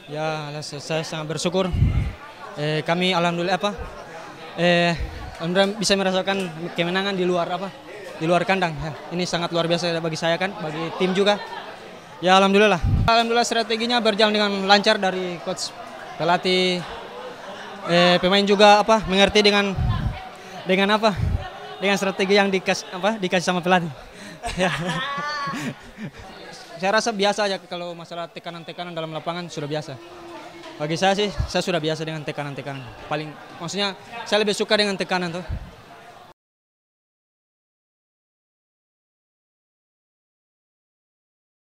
Ya, saya sangat bersyukur. Kami alhamdulillah alhamdulillah bisa merasakan kemenangan di luar di luar kandang. Ya, ini sangat luar biasa bagi saya kan, bagi tim juga. Ya alhamdulillah. Alhamdulillah strateginya berjalan dengan lancar dari coach, pelatih, pemain juga mengerti dengan dengan strategi yang dikasih sama pelatih. Ya. Saya rasa biasa aja kalau masalah tekanan-tekanan dalam lapangan sudah biasa. Bagi saya sih, saya sudah biasa dengan tekanan-tekanan. Maksudnya saya lebih suka dengan tekanan tuh.